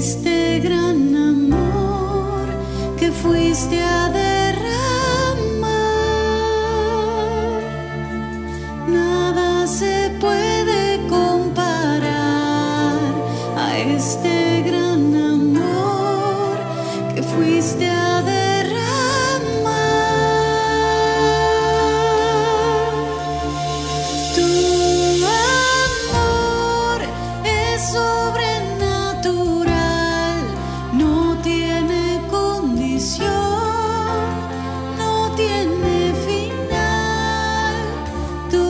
este gran amor que fuiste a derramar. Nada se puede comparar a este gran amor que fuiste a derramar. Tu amor es sobrenatural, no tiene condición, no tiene final. Tu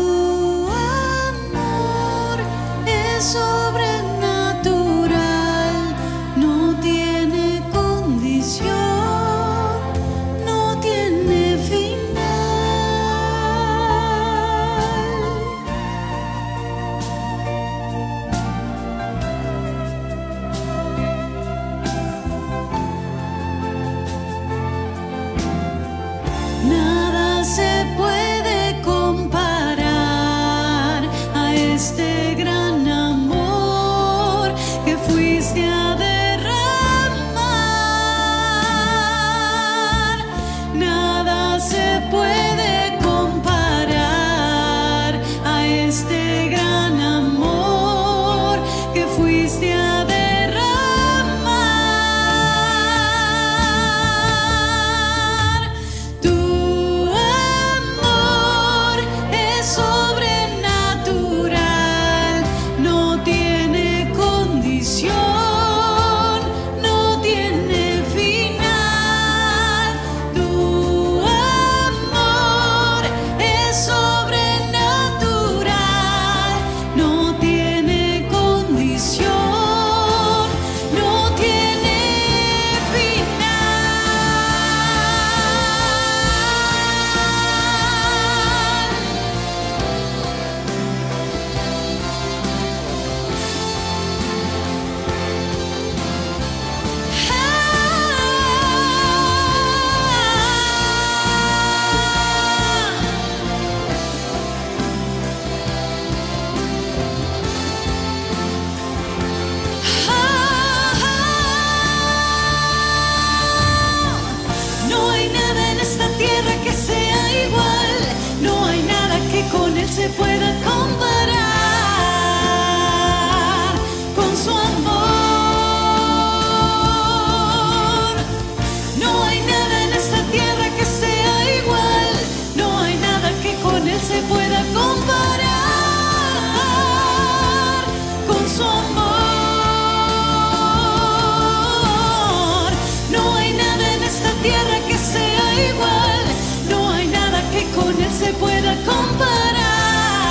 amor es sobrenatural, no tiene condición, no tiene final. Nada se puede comparar a este gran amor que fuiste a derramar. Nada se puede comparar a este gran amor que fuiste a derramar. Tu amor es sobrenatural, no tiene condición, no tiene final. Tu amor es sobrenatural, no tiene condición, no tiene final. No hay nada en esta tierra que sea igual, no hay nada que con él se pueda comparar con su amor. No hay nada en esta tierra que sea igual, no hay nada que con él se pueda comparar con su amor. No hay nada en esta tierra que sea igual, no hay nada que con él se pueda comparar.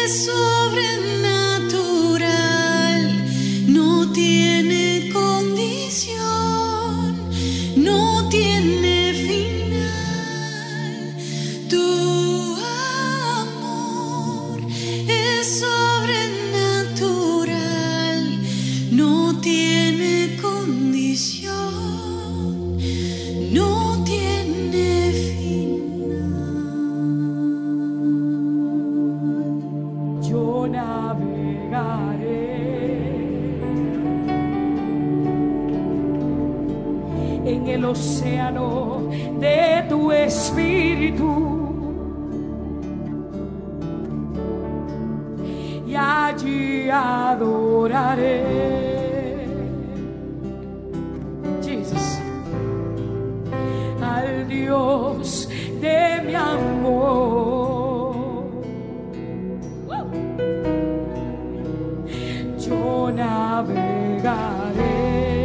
océano de tu espíritu, y allí adoraré, Jesús, al Dios de mi amor. Yo navegaré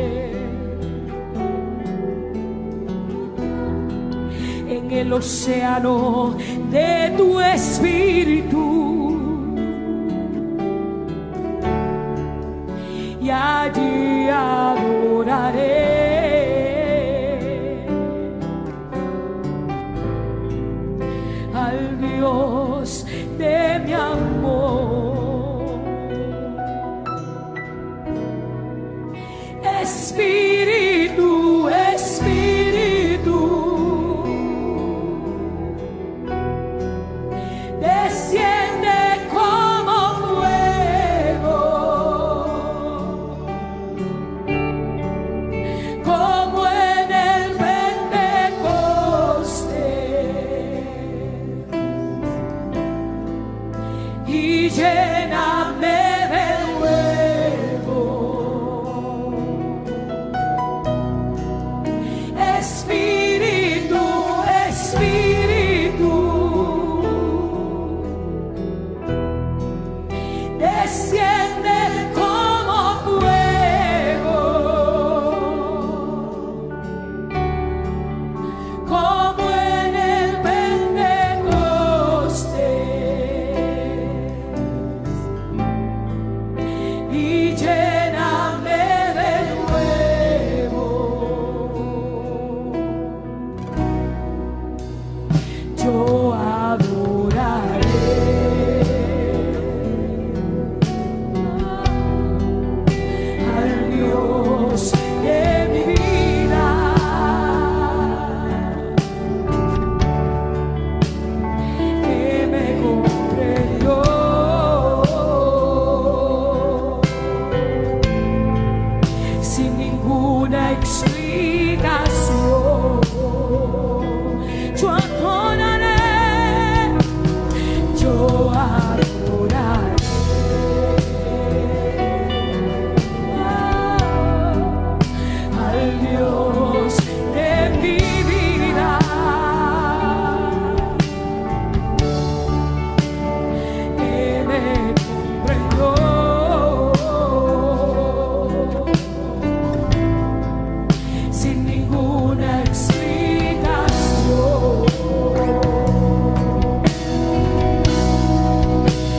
en el océano de tu espíritu, y allí adoraré al Dios de mi amor. Espíritu, Espíritu, desciende como fuego, como en el Pentecostés, y lléname de nuevo. Espíritu, Espíritu, desciende como fuego, como en el Pentecostés, y lléname de nuevo. Yo adoraré al Dios de mi vida, que me comprendió sin ninguna explicación. Yo adoraré, yo adoraré al Dios de mi vida, que me comprendió sin ninguna explicación.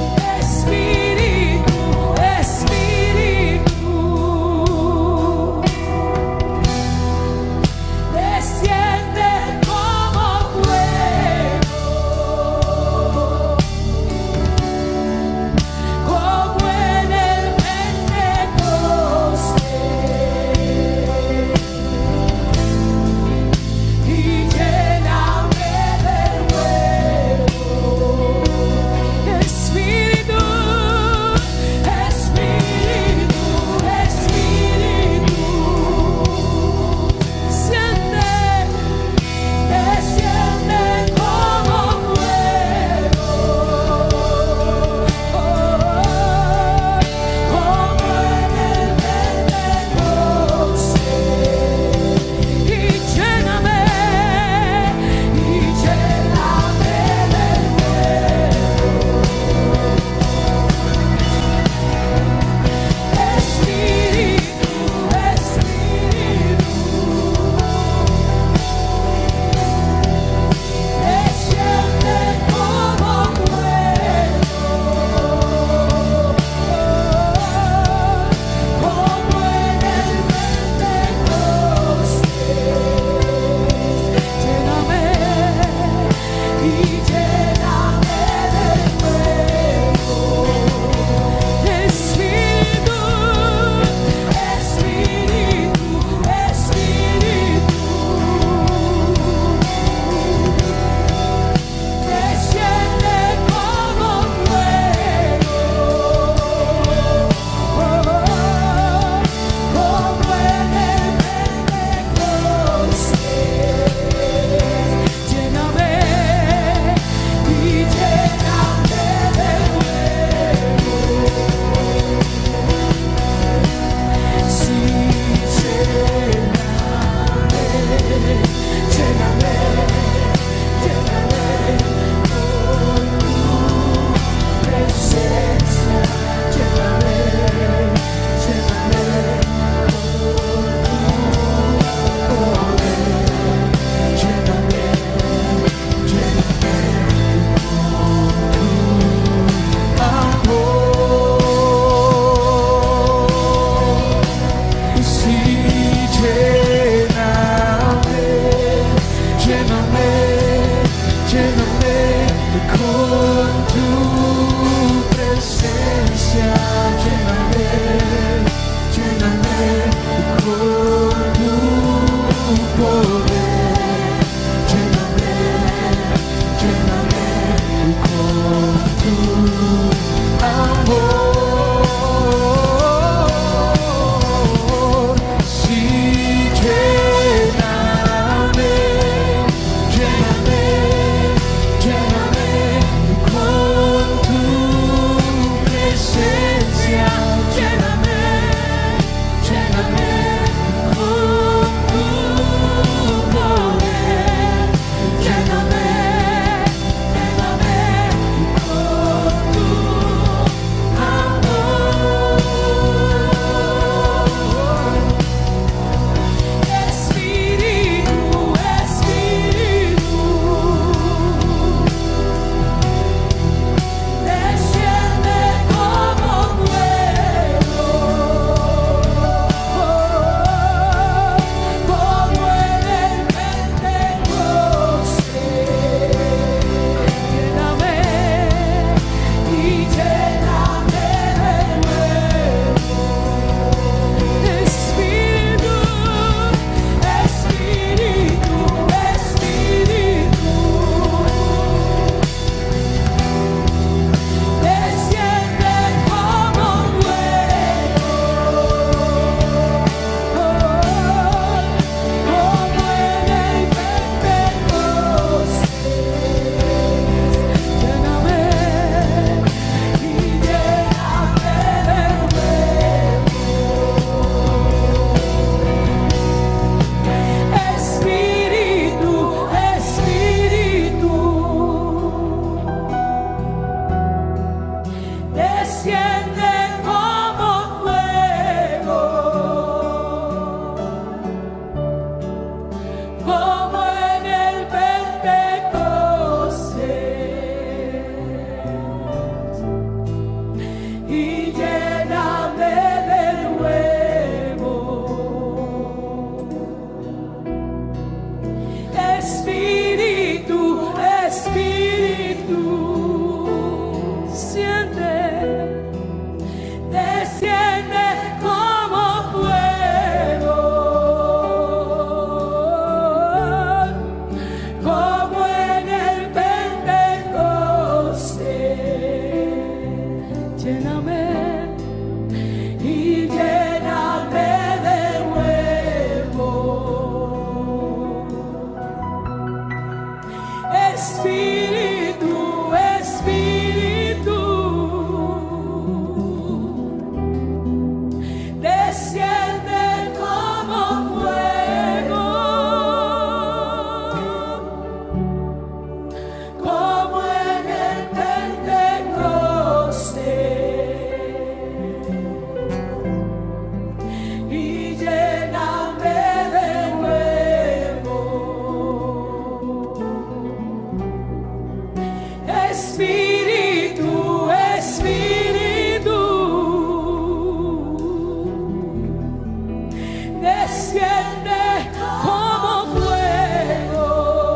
desciende como fuego, como en el Pentecostés. Lléname y lléname de nuevo, Espíritu, Espíritu, desciende como fuego, como en el Pentecostés, y lléname de nuevo, Espíritu, Espíritu, desciende como fuego,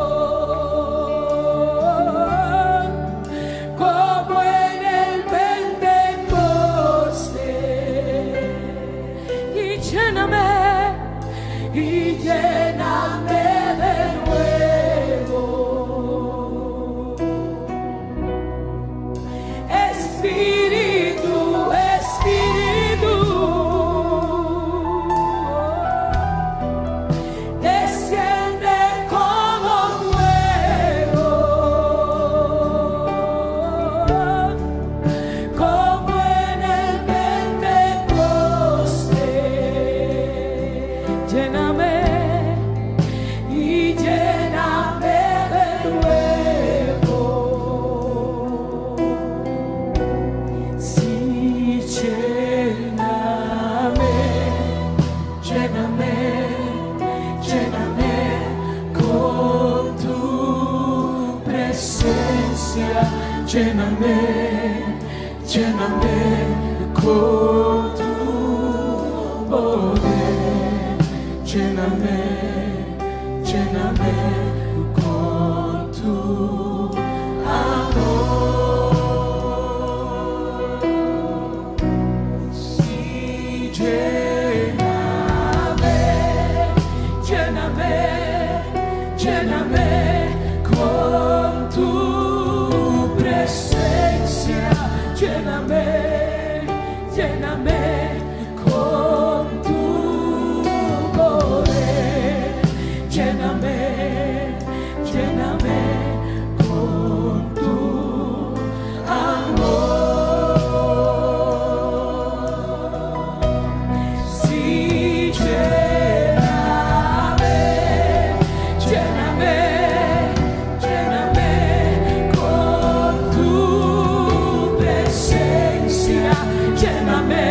como en el Pentecostés, y lléname de nuevo, Espíritu, Espíritu, desciende como fuego, como en el Pentecostés. Lléname y lléname de nuevo. Sí, lléname, lléname, lléname con tu presencia. Lléname, lléname con tu poder. Lléname, lléname con tu amor. Sí, lléname, lléname, lléname con tu presencia. Lléname, lléname con tu poder. Lléname, lléname con tu amor. Sí, lléname, lléname, lléname con tu presencia. Lléname,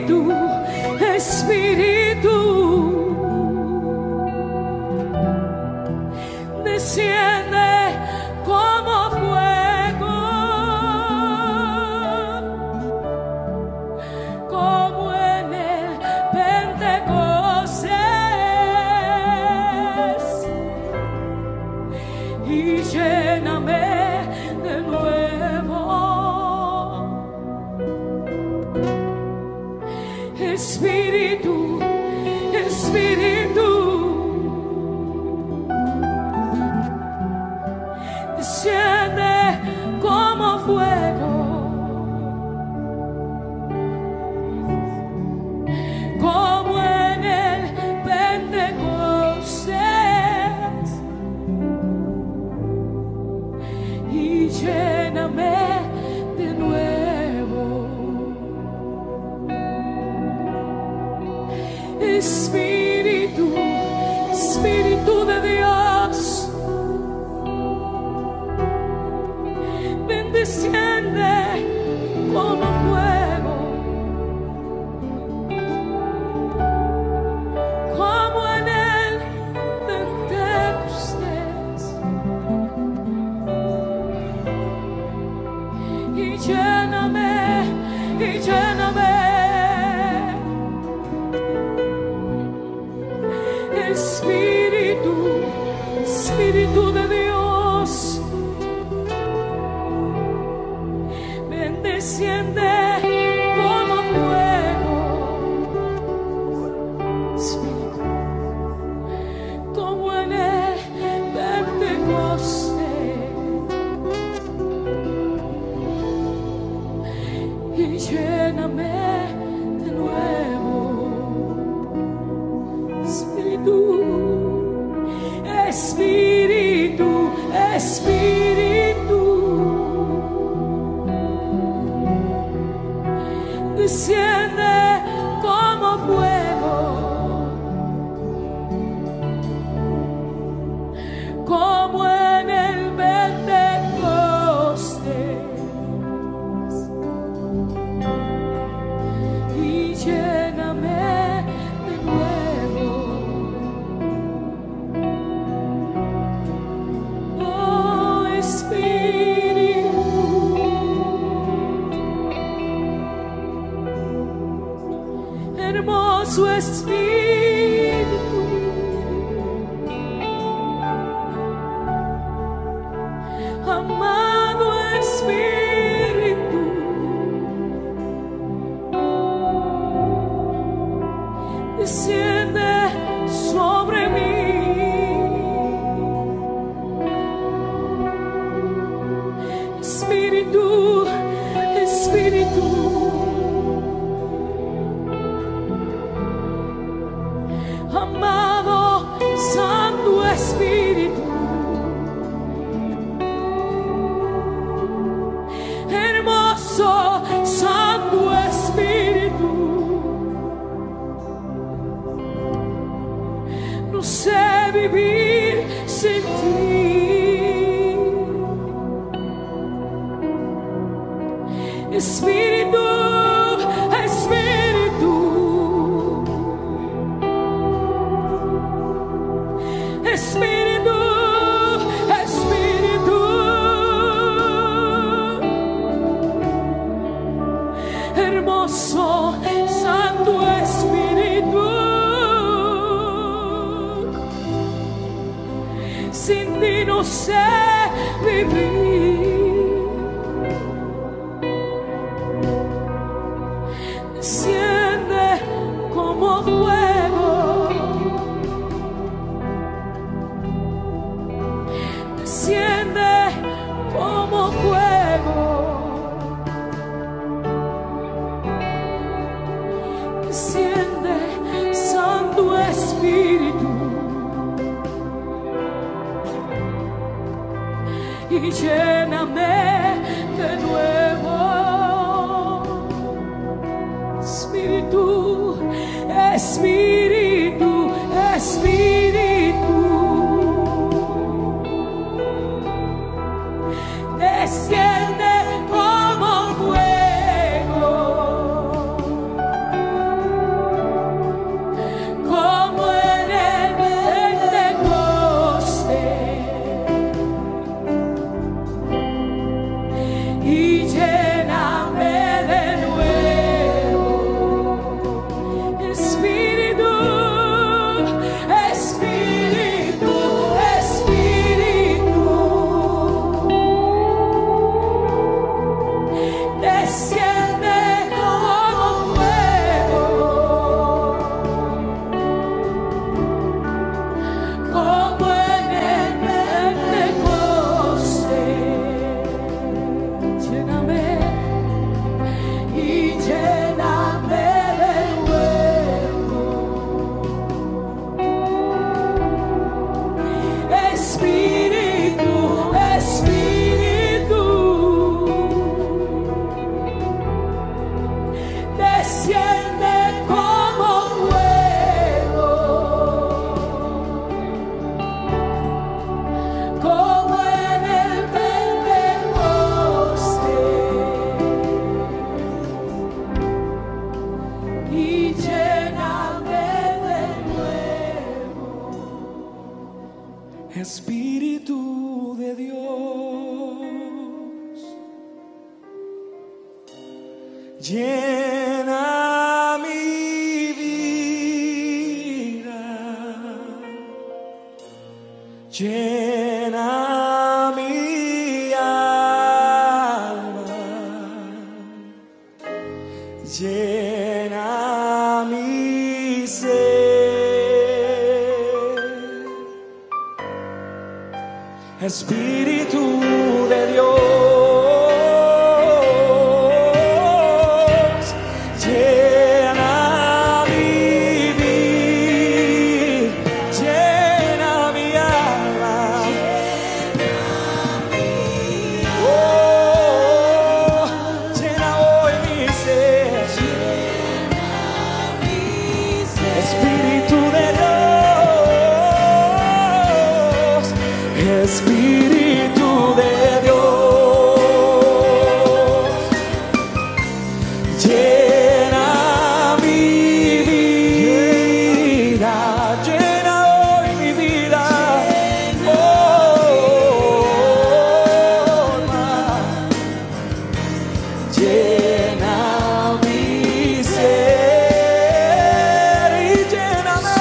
Espíritu, Espíritu, desciende como fuego, como en el Pentecostés, y lléname de nuevo. Espíritu, Espíritu, desciende como fuego, como en el Pentecostés, y lléname de nuevo. Espíritu, Espíritu de Dios, ven, desciende como fuego, como en el Pentecostés, y lléname, y lléname. Espíritu, Espíritu de Dios, ven, desciende como fuego. Espíritu, como en el Pentecostés, y lléname de nuevo. Espíritu, Espíritu, Espíritu, desciende como fuego, como en el Pentecostés, y lléname de nuevo. Oh, Espíritu, hermoso Espíritu, amado Espíritu, desciende sobre mí. Espíritu, Espíritu, amado Santo Espíritu, hermoso Santo Espíritu, no sé vivir sin ti. Espíritu, Espíritu, Espíritu, Espíritu, hermoso Santo Espíritu, sin ti no sé vivir. Desciende como fuego, desciende como fuego, desciende Santo Espíritu, y lléname de nuevo. Espíritu, Espíritu, Espíritu, desciende como fuego, Espíritu de Dios, llena mi vida, llena mi alma, llena mi ser. Espíritu de Dios, llena mi vida, llena mi alma, oh, llena hoy mi ser, Espíritu de Dios, Espíritu de Dios, llena mi vida, llena hoy mi vida, oh, llena mi ser y lléname,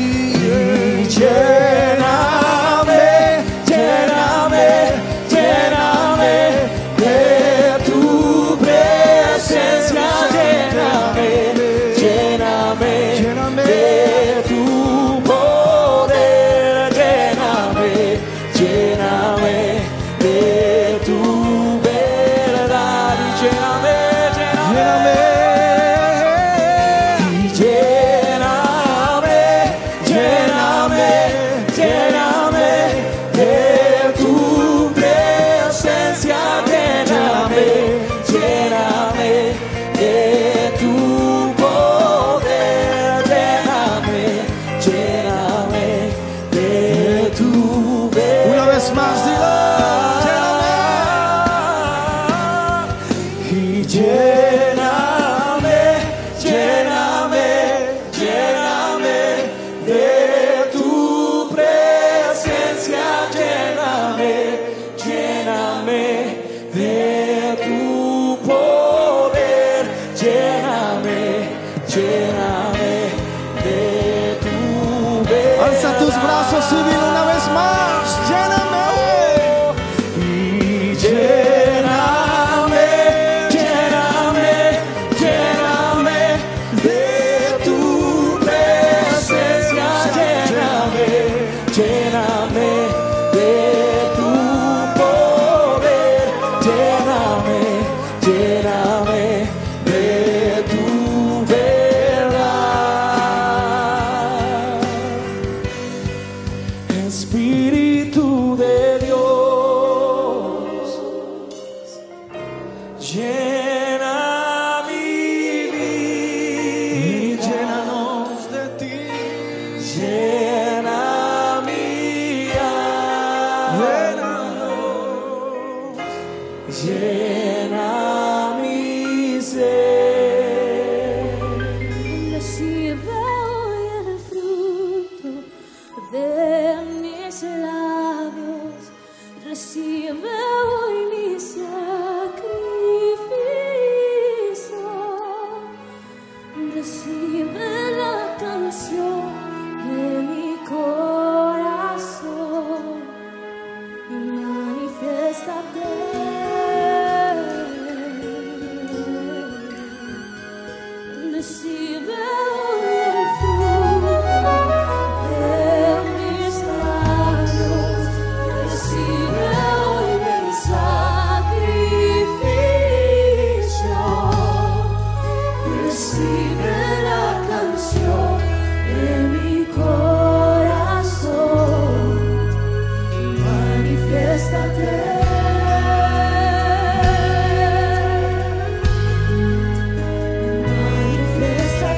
Alza tus brazos y dile una vez más, lléname. Y lléname, lléname, lléname de tu presencia, lléname, lléname de tu poder, lléname, lléname de tu verdad. Espíritu de Dios, llena mi vida, Llénanos de ti, llena mi alma, llena mi ser. Recibe hoy el fruto de mis labios, recibe hoy mi sacrificio, recibe la canción de mi corazón y manifiéstate. Recibe hoy el fruto de mis labios, recibe hoy mi sacrificio, recibe la canción de mi corazón, manifiéstate. Manifiéstate.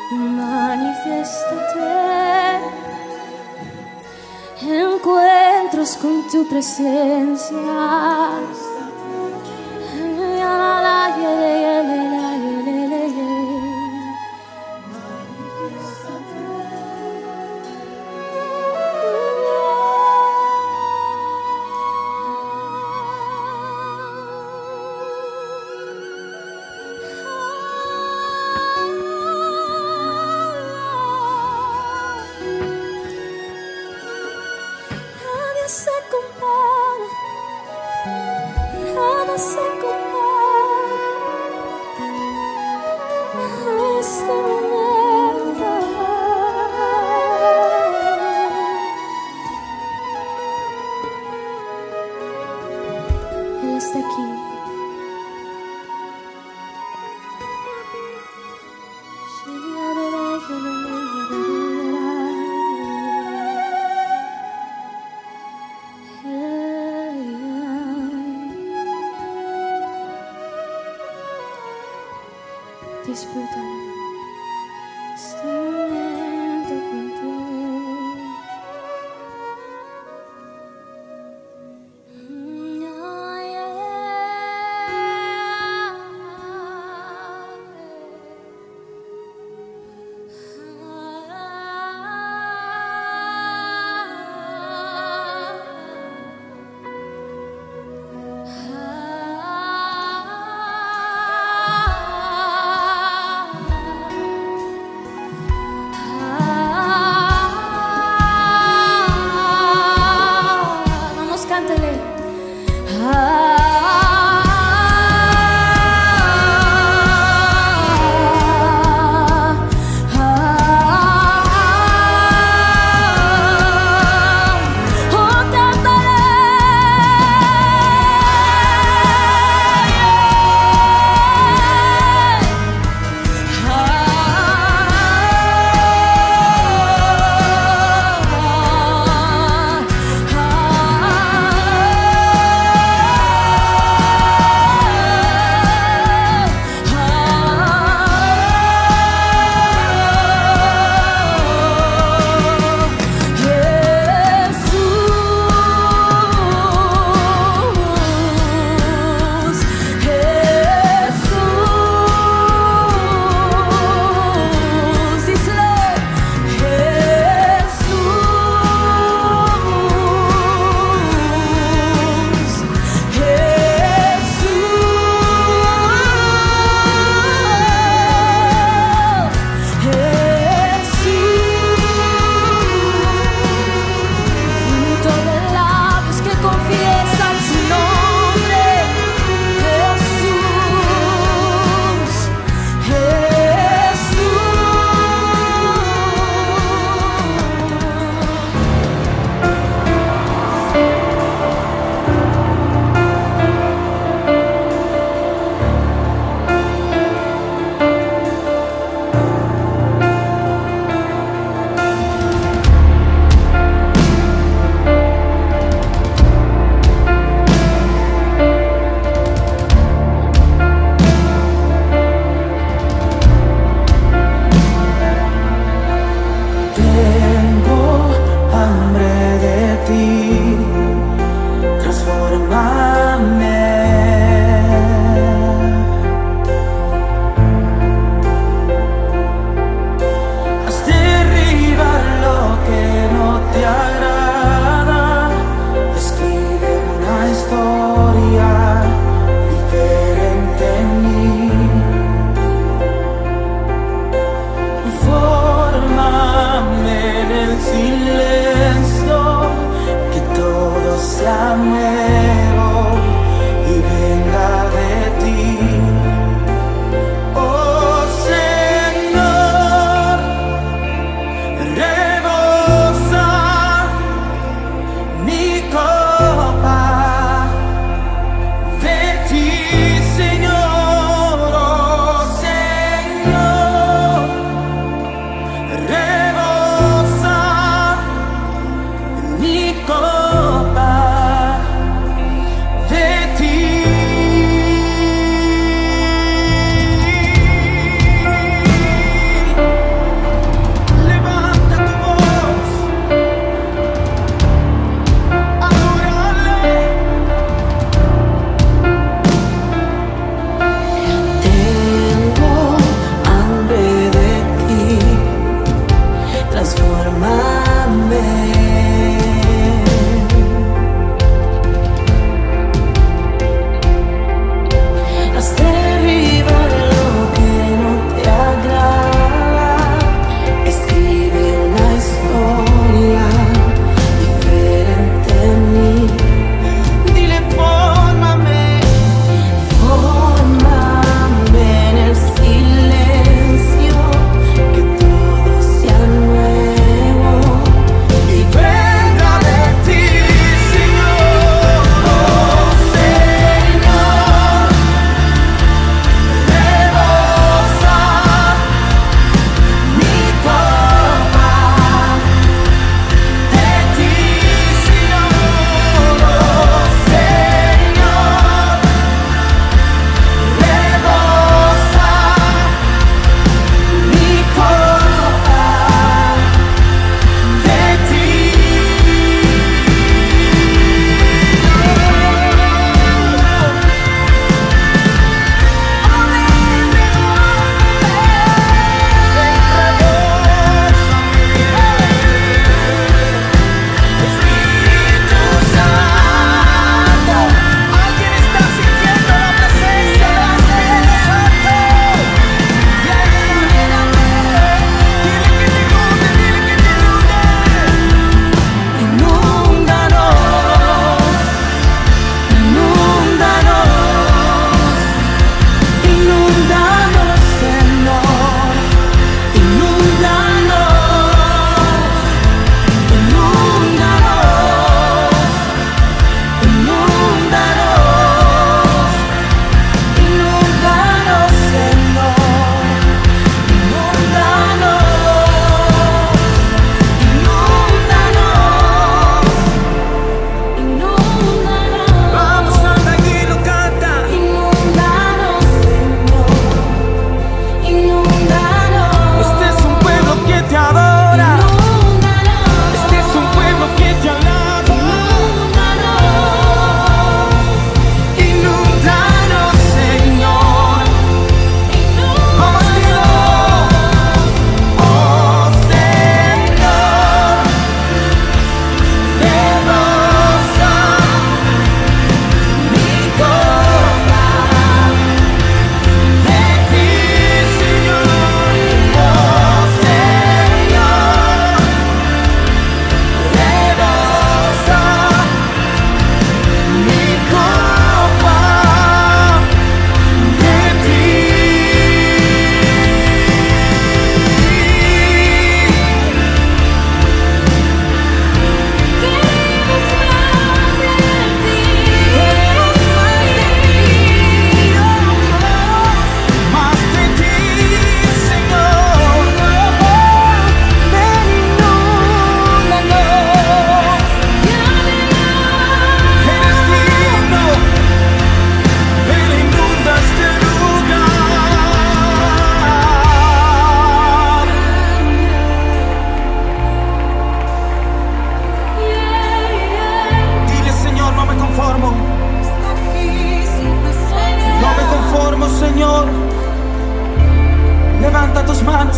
Manifiéstate, encuentros con tu presencia. Nada se compara, nada se compara a este momento. Él está aquí. Disfruta este momento contigo. Vamos, cántale.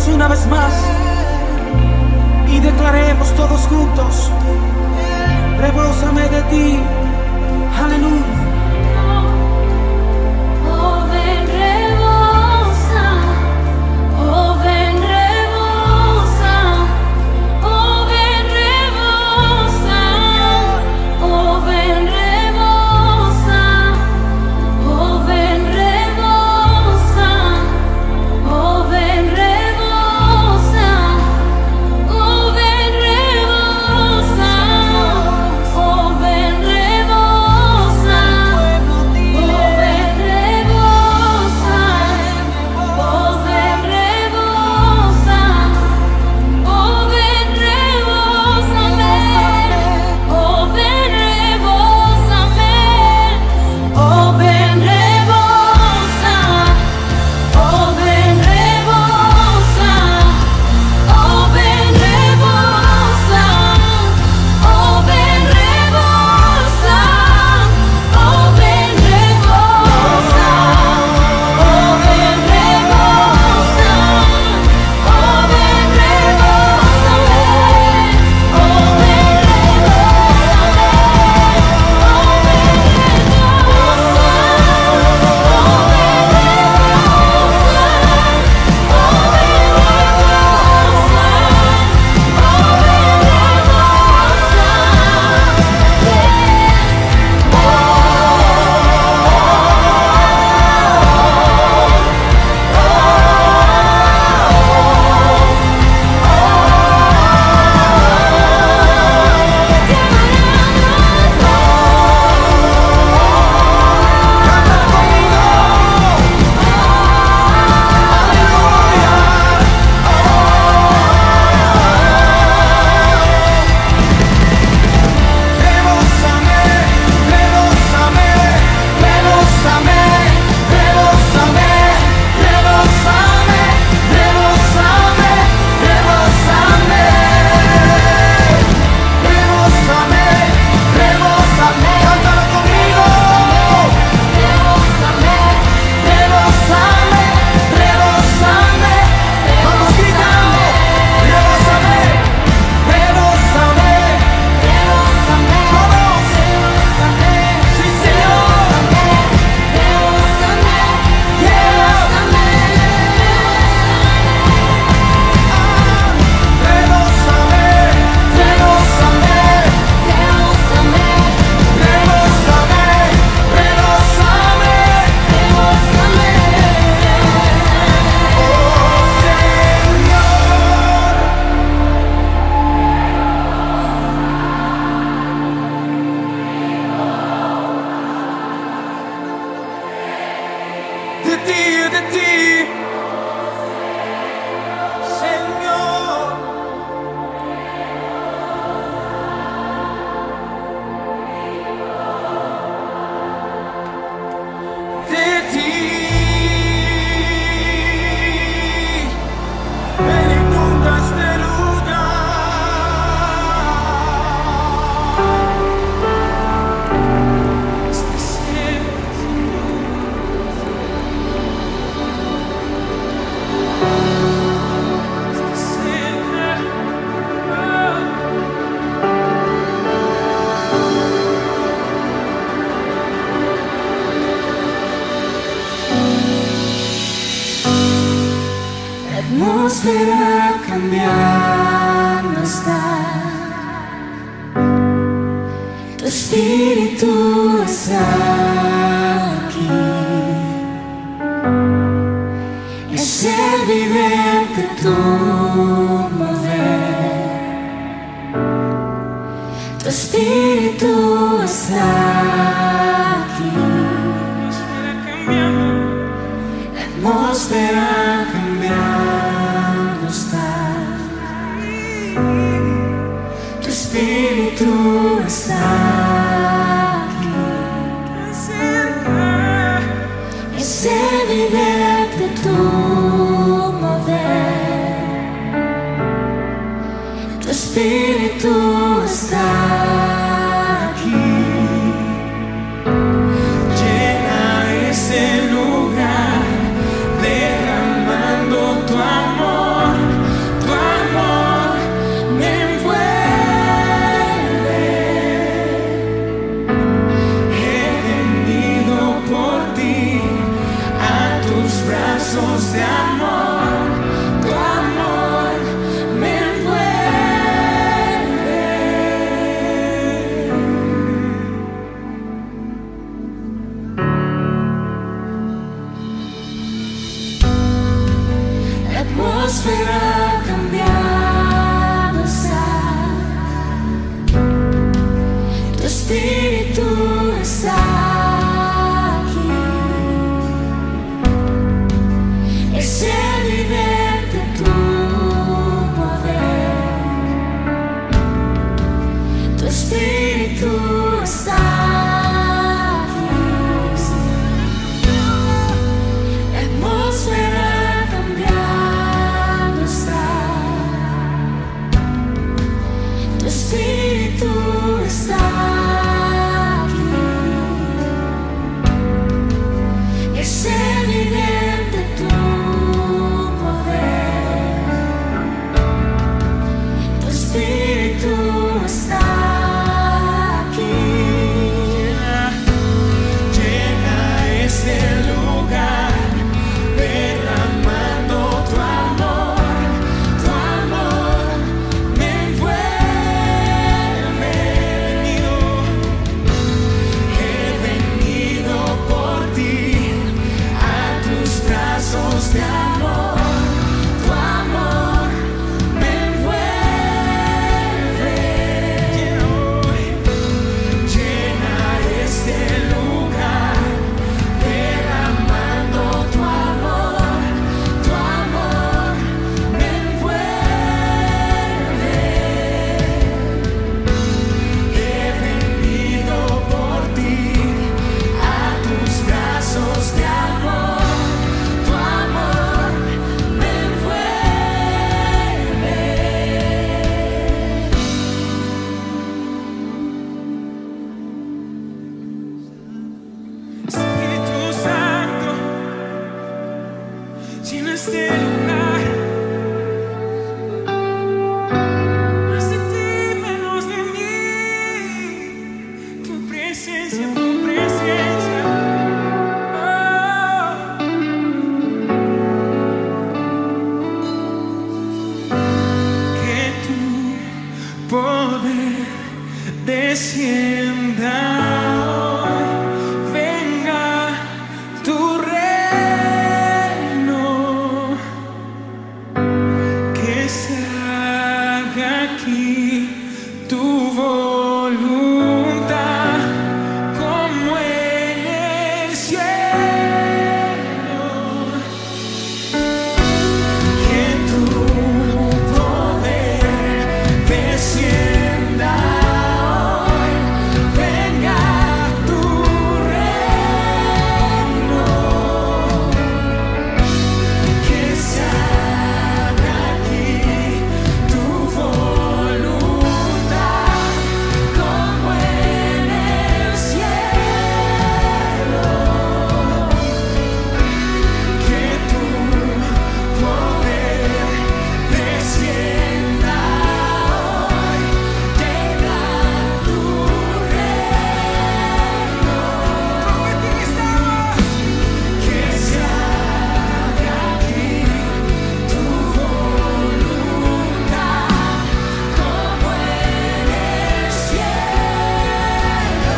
una vez más y declaremos todos juntos: rebósame de ti. Aleluya. Oh, ven, rebosa. Oh, ven, rebosa. Oh, ven, rebosa. Oh, ven, rebosa. Oh, ven, rebosa. Oh, ven, rebosa. Oh, ven, rebosa. Oh, ven, rebosa. atmósfera cambiando está. Tu espíritu está aquí. Es el vivente tu mover. Tu espíritu está aquí. La atmósfera cambiando está. Tu espíritu está aquí. Es evidente tu mover. Tu espíritu está aquí. Llena ese lugar, derramando tu amor. atmósfera cambiando está. Tu espíritu está aquí. Es evidente tu poder. Tu espíritu está aquí. La atmósfera cambiando está. Tu espíritu está aquí. Es evidente tu poder. Tu espíritu está aquí. Llena este lugar, derramando tu amor me envuelve. He venido por ti a tus brazos de amor, tu amor me envuelve. Llena este lugar, derramando tu amor me envuelve. He venido por ti a tus brazos de amor, tu amor me envuelve. Espíritu Santo, llena este lugar. Más de ti, menos de mí. Tu presencia, tu presencia. Que tu poder descienda hoy. Venga tu reino, que se haga aquí tu voluntad, como en el cielo. Que tu poder descienda hoy. Venga tu reino, que se haga aquí tu voluntad, como en el cielo. Que tu poder descienda hoy. Venga tu reino, que se haga aquí tu voluntad, como en el cielo.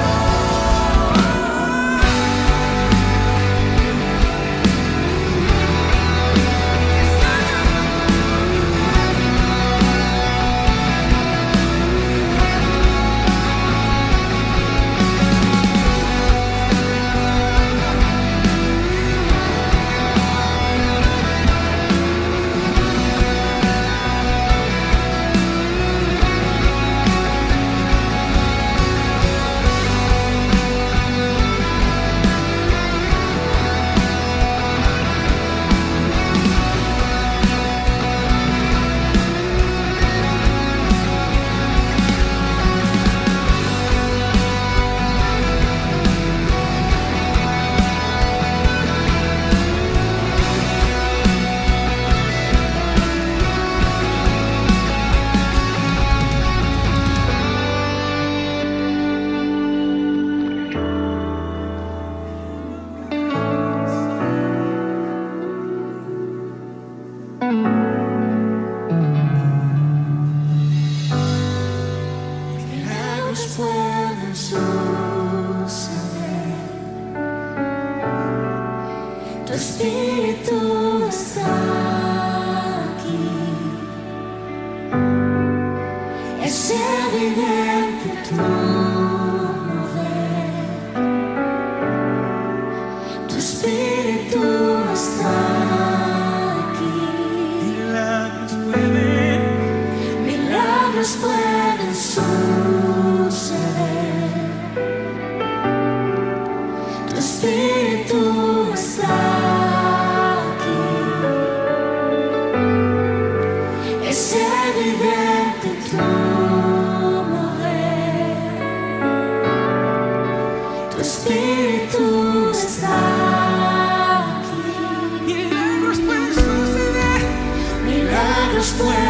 Milagros pueden suceder. Tu espíritu está aquí. respuesta.